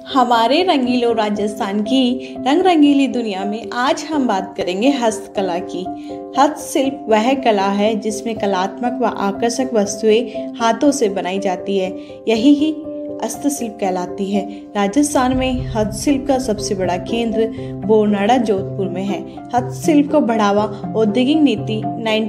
हमारे रंगीलो राजस्थान की रंग रंगीली दुनिया में आज हम बात करेंगे हस्तकला की। हस्तशिल्प वह कला है जिसमें कलात्मक व आकर्षक वस्तुएं हाथों से बनाई जाती है, यही ही हस्तशिल्प कहलाती है। राजस्थान में हस्तशिल्प का सबसे बड़ा केंद्र बोरनाड़ा जोधपुर में है। हस्तशिल्प को बढ़ावा औद्योगिक नीति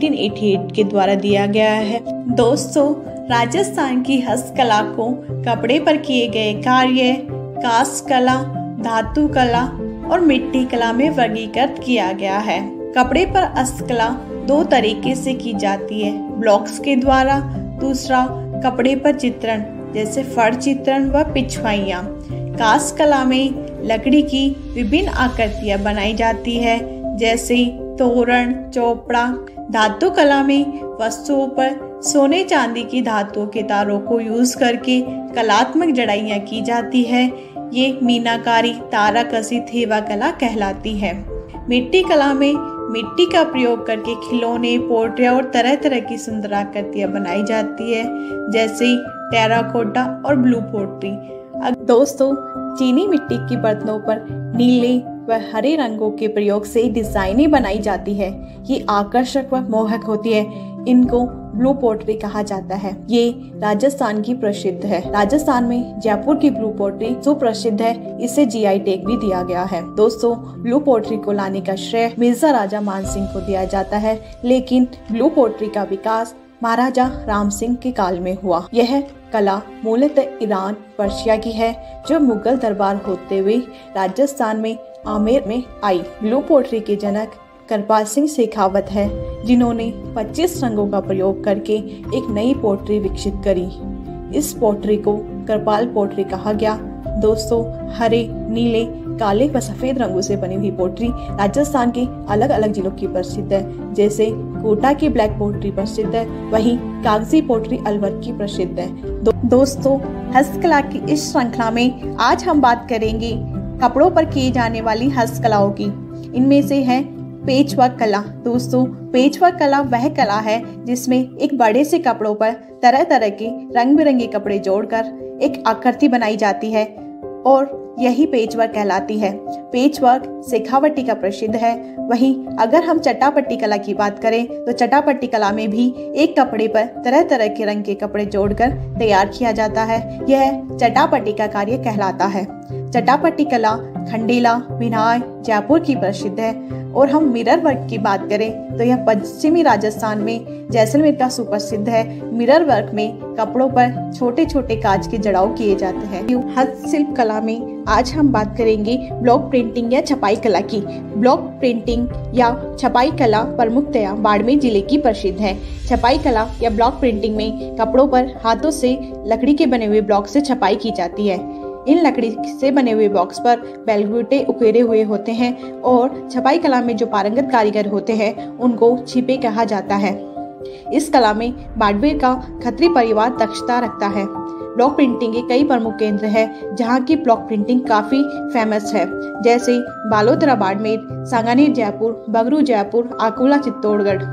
1988 के द्वारा दिया गया है। दोस्तों, राजस्थान की हस्तकला को कपड़े पर किए गए कार्य, काष्ठ कला, धातु कला और मिट्टी कला में वर्गीकृत किया गया है। कपड़े पर हस्तकला दो तरीके से की जाती है, ब्लॉक्स के द्वारा, दूसरा कपड़े पर चित्रण जैसे फर चित्रण व पिछवाइयाँ। काष्ठ कला में लकड़ी की विभिन्न आकृतियां बनाई जाती है जैसे तोरण, चोपड़ा। धातु कला में वस्तुओं पर सोने चांदी की धातुओं के तारों को यूज करके कलात्मक जड़ाइयाँ की जाती है। ये मीनाकारी, ताराकसी, थेवा कला कहलाती है। मिट्टी कला में मिट्टी का प्रयोग करके खिलौने, पोर्ट्रेट और तरह तरह की सुंदर आकृतियां बनाई जाती है जैसे टेराकोटा और ब्लू पोट्री। दोस्तों, चीनी मिट्टी की बर्तनों पर नीले व हरे रंगों के प्रयोग से डिजाइनें बनाई जाती है। ये आकर्षक व मोहक होती है। इनको ब्लू पोट्री कहा जाता है। ये राजस्थान की प्रसिद्ध है। राजस्थान में जयपुर की ब्लू पोट्री सुप्रसिद्ध है। इसे जीआई टैग भी दिया गया है। दोस्तों, ब्लू पोट्री को लाने का श्रेय मिर्जा राजा मान सिंह को दिया जाता है, लेकिन ब्लू पोट्री का विकास महाराजा राम सिंह के काल में हुआ। यह कला मूलतः ईरान, पर्शिया की है, जो मुगल दरबार होते हुए राजस्थान में आमेर में आई। ब्लू पोट्री के जनक करपाल सिंह शेखावत है, जिन्होंने 25 रंगों का प्रयोग करके एक नई पोट्री विकसित करी। इस पोट्री को करपाल पोट्री कहा गया। दोस्तों, हरे, नीले, काले व सफेद रंगों से बनी हुई पोट्री राजस्थान के अलग अलग जिलों की प्रसिद्ध है। जैसे कोटा की ब्लैक पोट्री प्रसिद्ध है, वहीं कागजी पोट्री अलवर की प्रसिद्ध है। दोस्तों, हस्तकला की इस श्रृंखला में आज हम बात करेंगे कपड़ों पर की जाने वाली हस्तकलाओं की। इनमें से है पेचवर्क कला। दोस्तों, पेचवर्क कला वह कला है जिसमें एक बड़े से कपड़ों पर तरह तरह के रंग बिरंगे कपड़े जोड़कर एक आकृति बनाई जाती है और यही पेचवर्क कहलाती है। पेचवर्क शेखावटी का प्रसिद्ध है। वहीं अगर हम चटापट्टी कला की बात करें तो चटापट्टी कला में भी एक कपड़े पर तरह तरह के रंग के कपड़े जोड़कर तैयार किया जाता है। यह चटापट्टी का कार्य कहलाता है। चटापट्टी कला खंडेला, बिनाय, जयपुर की प्रसिद्ध है। और हम मिरर वर्क की बात करें तो यह पश्चिमी राजस्थान में जैसलमेर का सुप्रसिद्ध है। मिरर वर्क में कपड़ों पर छोटे छोटे कांच के जड़ाव किए जाते हैं। हस्तशिल्प कला में आज हम बात करेंगे ब्लॉक प्रिंटिंग या छपाई कला की। ब्लॉक प्रिंटिंग या छपाई कला प्रमुखतया बाड़मेर जिले की प्रसिद्ध है। छपाई कला या ब्लॉक प्रिंटिंग में कपड़ों पर हाथों से लकड़ी के बने हुए ब्लॉक से छपाई की जाती है। इन लकड़ी से बने हुए बॉक्स पर बेलगुटे उकेरे हुए होते हैं और छपाई कला में जो पारंगत कारीगर होते हैं उनको छिपे कहा जाता है। इस कला में बाड़मेर का खत्री परिवार दक्षता रखता है। ब्लॉक प्रिंटिंग के कई प्रमुख केंद्र हैं जहाँ की ब्लॉक प्रिंटिंग काफी फेमस है, जैसे बालोतरा बाड़मेर, सांगानेर जयपुर, बगरू जयपुर, आकोला चित्तौड़गढ़।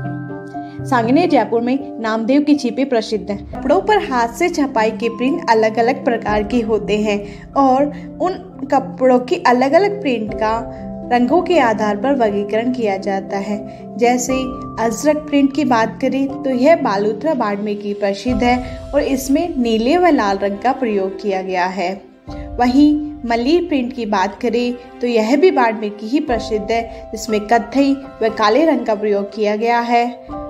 सांगनेर जयपुर में नामदेव की छिपे प्रसिद्ध हैं। कपड़ों पर हाथ से छपाई के प्रिंट अलग अलग प्रकार के होते हैं और उन कपड़ों की अलग अलग प्रिंट का रंगों के आधार पर वर्गीकरण किया जाता है। जैसे अजरक प्रिंट की बात करें तो यह बालोतरा बाड़मेर की प्रसिद्ध है और इसमें नीले व लाल रंग का प्रयोग किया गया है। वहीं मल्ली प्रिंट की बात करें तो यह भी बाड़मेर की ही प्रसिद्ध है, जिसमें कत्थई व काले रंग का प्रयोग किया गया है।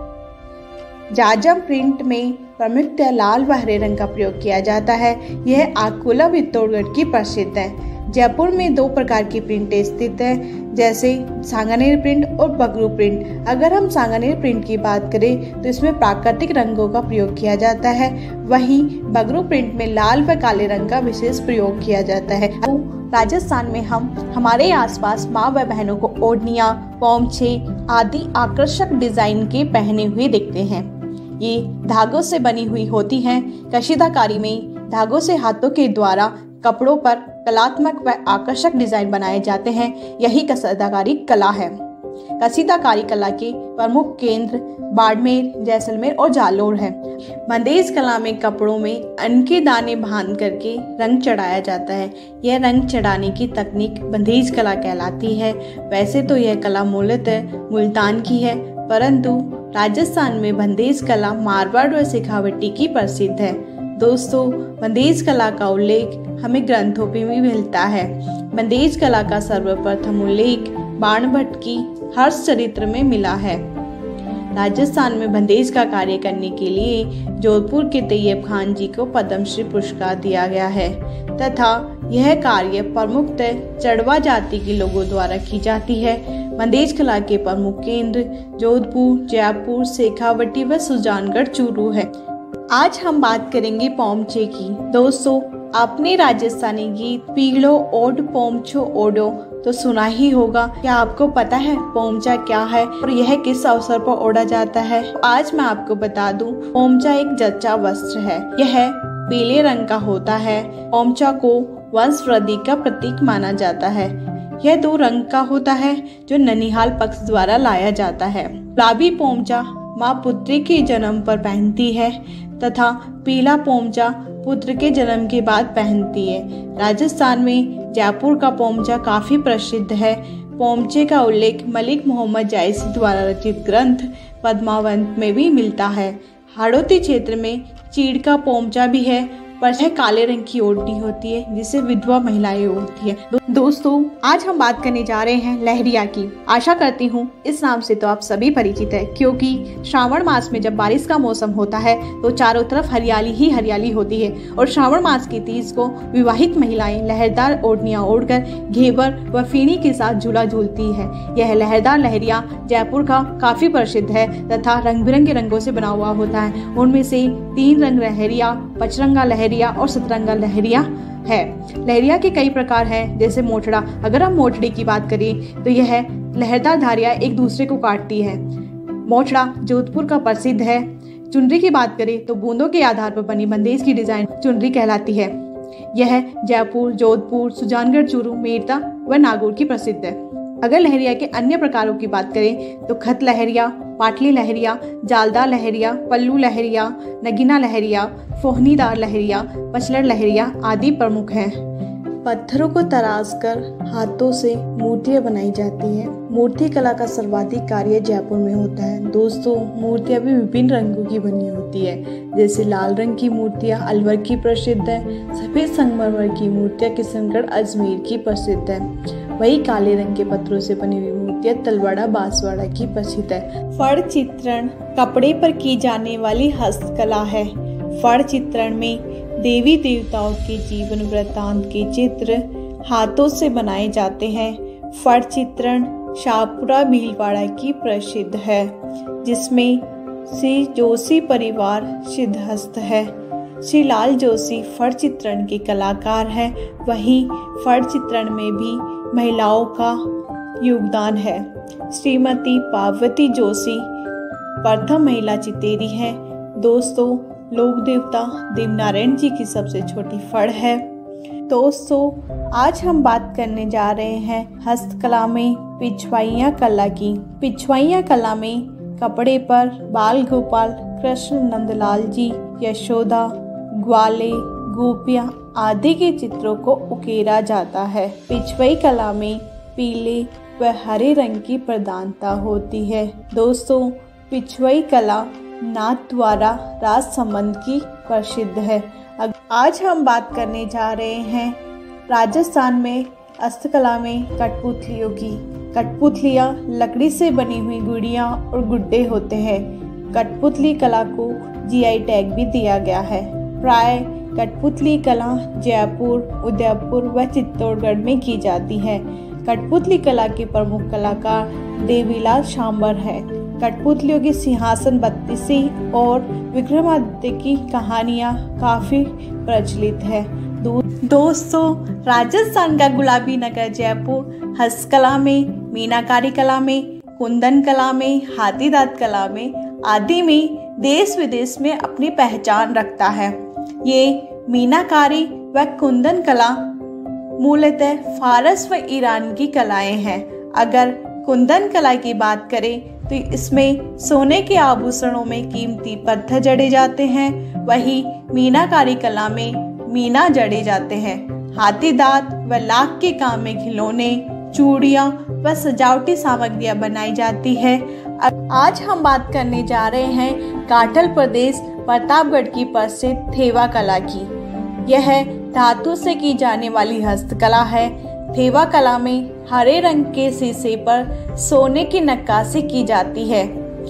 जाजम प्रिंट में प्रमुखतः लाल व हरे रंग का प्रयोग किया जाता है। यह आकोला चित्तौड़गढ़ की प्रसिद्ध है। जयपुर में दो प्रकार की प्रिंट स्थित है, जैसे सांगानेर प्रिंट और बगरू प्रिंट। अगर हम सांगानेर प्रिंट की बात करें तो इसमें प्राकृतिक रंगों का प्रयोग किया जाता है, वहीं बगरू प्रिंट में लाल व काले रंग का विशेष प्रयोग किया जाता है। राजस्थान में हम हमारे आसपास माँ व बहनों को ओढ़नियां, पोंछे आदि आकर्षक डिजाइन के पहने हुए दिखते हैं। ये धागों से बनी हुई होती हैं। कशीदाकारी में धागों से हाथों के द्वारा कपड़ों पर कलात्मक व आकर्षक डिजाइन बनाए जाते हैं। यही कशीदाकारी कला है। कसीदाकारी कला के प्रमुख केंद्र बाड़मेर, जैसलमेर और जालौर है। बंदेज कला में कपड़ों में अन्न के दाने बांध करके रंग चढ़ाया जाता है। यह रंग चढ़ाने की तकनीक बंदेज कला कहलाती है। वैसे तो यह कला मूलतः मुल्तान की है, परंतु राजस्थान में बंदेज कला मारवाड़ व शेखावटी की प्रसिद्ध है। दोस्तों, बंदेज कला का उल्लेख हमें ग्रंथों में भी मिलता है। बंदेज कला का सर्वप्रथम उल्लेख बाणभट्ट की हर्ष चरित्र में मिला है। राजस्थान में बंदेज का कार्य करने के लिए जोधपुर के तैयब खान जी को पद्मश्री पुरस्कार दिया गया है तथा यह कार्य प्रमुखतः चड़वा जाति के लोगों द्वारा की जाती है। बंदेज कला के प्रमुख केंद्र जोधपुर, जयपुर, शेखावटी व सुजानगढ़ चूरू है। आज हम बात करेंगे पोमचे की। दोस्तों, आपने राजस्थानी गीत पीड़ो ओड पोमचो ओडो तो सुना ही होगा। क्या आपको पता है पोमचा क्या है और यह किस अवसर पर ओढ़ा जाता है? आज मैं आपको बता दूं, पोमचा एक जच्चा वस्त्र है। यह पीले रंग का होता है। पोमचा को वंश वृद्धि का प्रतीक माना जाता है। यह 2 रंग का होता है जो ननिहाल पक्ष द्वारा लाया जाता है। गुलाबी पोमचा माँ पुत्री के जन्म पर पहनती है तथा पीला पोमचा पुत्र के जन्म के बाद पहनती है। राजस्थान में जयपुर का पोमचा काफी प्रसिद्ध है। पोमचे का उल्लेख मलिक मोहम्मद जायसी द्वारा रचित ग्रंथ पद्मावंत में भी मिलता है। हाड़ौती क्षेत्र में चीड़ का पोमचा भी है, पर यह काले रंग की ओढ़नी होती है जिसे विधवा महिलाएं ओढ़ती है। दोस्तों, आज हम बात करने जा रहे हैं लहरिया की। आशा करती हूँ इस नाम से तो आप सभी परिचित है, क्योंकि श्रावण मास में जब बारिश का मौसम होता है तो चारों तरफ हरियाली ही हरियाली होती है और श्रावण मास की तीज को विवाहित महिलाएं लहरदार ओढ़नियां ओढ़कर घेवर व फीनी के साथ झूला झूलती है। यह लहरदार लहरिया जयपुर का काफी प्रसिद्ध है तथा रंग बिरंगे रंगों से बना हुआ होता है। उनमें से 3 रंग लहरिया, पचरंगा लहरिया और सतरंगा लहरिया है। लहरिया के कई प्रकार हैं, जैसे मोटड़ा। अगर हम मोटड़े की बात करें तो यह लहरदार धारियां एक दूसरे को काटती है। मोटड़ा जोधपुर का प्रसिद्ध है। चुनरी की बात करें तो बूंदों के आधार पर बनी बंदेज की डिजाइन चुनरी कहलाती है। यह जयपुर, जोधपुर, सुजानगढ़, चूरू, मेरता व नागौर की प्रसिद्ध है। अगर लहरिया के अन्य प्रकारों की बात करें तो खत लहरिया, पाटली लहरिया, जालदार लहरिया, पल्लू लहरिया, नगीना लहरिया, फोहनीदार लहरिया, पचलड़ लहरिया आदि प्रमुख हैं। पत्थरों को तराशकर हाथों से मूर्तियां बनाई जाती हैं। मूर्ति कला का सर्वाधिक कार्य जयपुर में होता है। दोस्तों, मूर्तियां भी विभिन्न रंगों की बनी होती है, जैसे लाल रंग की मूर्तियां अलवर की प्रसिद्ध है। सफेद संगमरमर की मूर्तियां किशनगढ़, अजमेर की प्रसिद्ध है। वही काले रंग के पत्थरों से बनी हुई मूर्तियां तलवाड़ा, बांसवाड़ा की प्रसिद्ध है। फड़ चित्रण कपड़े पर की जाने वाली हस्तकला है। फड़ चित्रण में देवी देवताओं के जीवन वृत्तांत के चित्र हाथों से बनाए जाते हैं। फड़ चित्रण शाहपुरा भीलवाड़ा की प्रसिद्ध है, जिसमें श्री जोशी परिवार सिद्धहस्त है। श्री लाल जोशी फड़ चित्रण के कलाकार हैं। वहीं फड़ चित्रण में भी महिलाओं का योगदान है। श्रीमती पार्वती जोशी प्रथम महिला चितेरी हैं। दोस्तों, लोक देवता देवनारायण जी की सबसे छोटी फड़ है। दोस्तों, आज हम बात करने जा रहे हैं हस्तकला में पिछवाइयाँ कला की। पिछवाइयाँ कला में कपड़े पर बाल गोपाल, कृष्ण, नंदलाल जी, यशोदा, ग्वाले, गोपियाँ आदि के चित्रों को उकेरा जाता है। पिछवाई कला में पीले व हरे रंग की प्रधानता होती है। दोस्तों, पिछवाई कला नाथ द्वारा राज संबंध की प्रसिद्ध है। आज हम बात करने जा रहे हैं राजस्थान में हस्तकला में कठपुतलियों की। कठपुतलियाँ लकड़ी से बनी हुई गुड़ियाँ और गुड्डे होते हैं। कठपुतली कला को जीआई टैग भी दिया गया है। प्राय कठपुतली कला जयपुर, उदयपुर व चित्तौड़गढ़ में की जाती है। कठपुतली कला के प्रमुख कलाकार देवीलाल शांबर है। कठपुतलियों की सिंहासन बत्तीसी और विक्रमादित्य की कहानियाँ काफी प्रचलित है। दोस्तों, राजस्थान का गुलाबी नगर जयपुर हस्तकला में, मीनाकारी कला में, कुंदन कला में, हाथीदांत कला में आदि में देश विदेश में अपनी पहचान रखता है। ये मीनाकारी व कुंदन कला मूलतः फारस व ईरान की कलाएं हैं। अगर कुंदन कला की बात करें तो इसमें सोने के आभूषणों में कीमती पत्थर जड़े जाते हैं। वहीं मीनाकारी कला में मीना जड़े जाते हैं। हाथी दांत व लाख के काम में खिलौने, चूड़ियाँ व सजावटी सामग्रियाँ बनाई जाती है। आज हम बात करने जा रहे हैं काठल प्रदेश प्रतापगढ़ की प्रसिद्ध थेवा कला की। यह धातु से की जाने वाली हस्तकला है। थेवा कला में हरे रंग के शीशे पर सोने की नक्काशी की जाती है।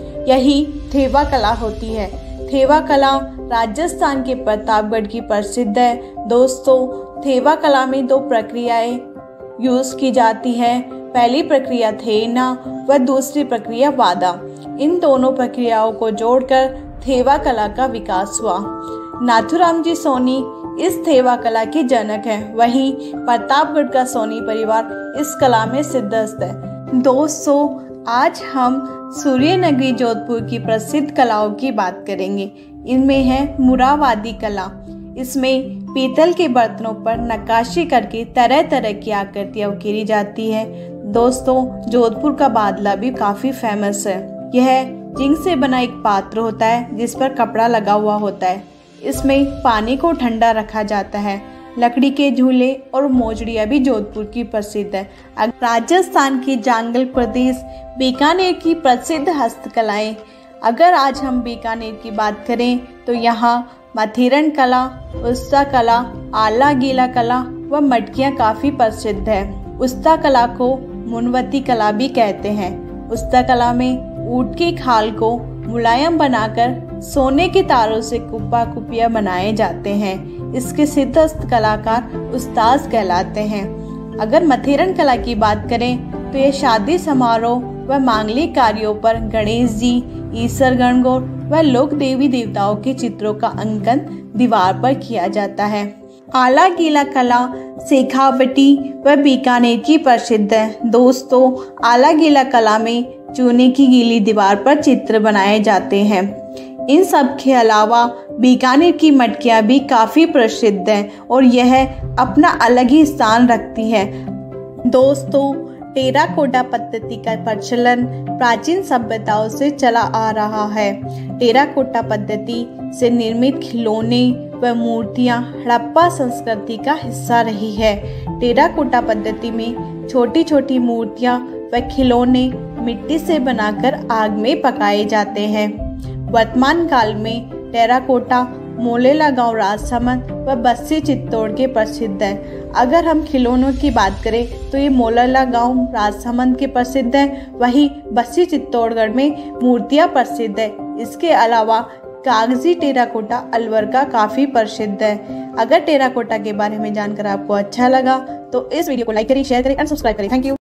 यही थेवा कला होती है। थेवा कला राजस्थान के प्रतापगढ़ की प्रसिद्ध है। दोस्तों, थेवा कला में 2 प्रक्रियाएं यूज की जाती है। पहली प्रक्रिया थेना व दूसरी प्रक्रिया वादा। इन दोनों प्रक्रियाओं को जोड़कर थेवा कला का विकास हुआ। नाथुराम जी सोनी इस थेवा कला के जनक हैं। वहीं प्रतापगढ़ का सोनी परिवार इस कला में सिद्धहस्त है। दोस्तों, आज हम सूर्यनगरी जोधपुर की प्रसिद्ध कलाओं की बात करेंगे। इनमें है मुरावादी कला। इसमें पीतल के बर्तनों पर नक्काशी करके तरह तरह की आकृतियां उकेरी जाती है। दोस्तों, जोधपुर का बादला भी काफी फेमस है। यह जिंक से बना एक पात्र होता है जिस पर कपड़ा लगा हुआ होता है। इसमें पानी को ठंडा रखा जाता है। लकड़ी के झूले और मोजड़ियाँ भी जोधपुर की प्रसिद्ध है। राजस्थान के जांगल प्रदेश बीकानेर की प्रसिद्ध हस्तकलाएं। अगर आज हम बीकानेर की बात करें तो यहाँ मथेरन कला, उस्ता कला, आला गीला कला व मटकियाँ काफी प्रसिद्ध है। उस्ता कला को मुनवती कला भी कहते हैं। उस्ता कला में ऊंट की खाल को मुलायम बनाकर सोने के तारों से कुप्पा कुपिया बनाए जाते हैं। इसके सिद्धहस्त कलाकार उस्ताद कहलाते हैं। अगर मथेरन कला की बात करें तो ये शादी समारोह व मांगलिक कार्यों पर गणेश जी, ईश्वर गणगौर व लोक देवी देवताओं के चित्रों का अंकन दीवार पर किया जाता है। आला गीला कला शेखावटी व बीकानेर की प्रसिद्ध है। दोस्तों, आला गीला कला में चूने की गीली दीवार पर चित्र बनाए जाते हैं। इन सब के अलावा बीकानेर की मटकियाँ भी काफ़ी प्रसिद्ध हैं और यह अपना अलग ही स्थान रखती है। दोस्तों, टेराकोटा पद्धति का प्रचलन प्राचीन सभ्यताओं से चला आ रहा है। टेराकोटा पद्धति से निर्मित खिलौने व मूर्तियाँ हड़प्पा संस्कृति का हिस्सा रही है। टेराकोटा पद्धति में छोटी छोटी मूर्तियाँ व खिलौने मिट्टी से बनाकर आग में पकाए जाते हैं। वर्तमान काल में टेराकोटा मोलेला गांव राजसमंद व बस्सी चित्तौड़ के प्रसिद्ध है। अगर हम खिलौनों की बात करें तो ये मोलेला गांव राजसमंद के प्रसिद्ध है। वहीं बस्सी चित्तौड़गढ़ में मूर्तियां प्रसिद्ध है। इसके अलावा कागजी टेराकोटा अलवर का काफ़ी प्रसिद्ध है। अगर टेराकोटा के बारे में जानकर आपको अच्छा लगा तो इस वीडियो को लाइक करें, शेयर करें और सब्सक्राइब करें। Thank you.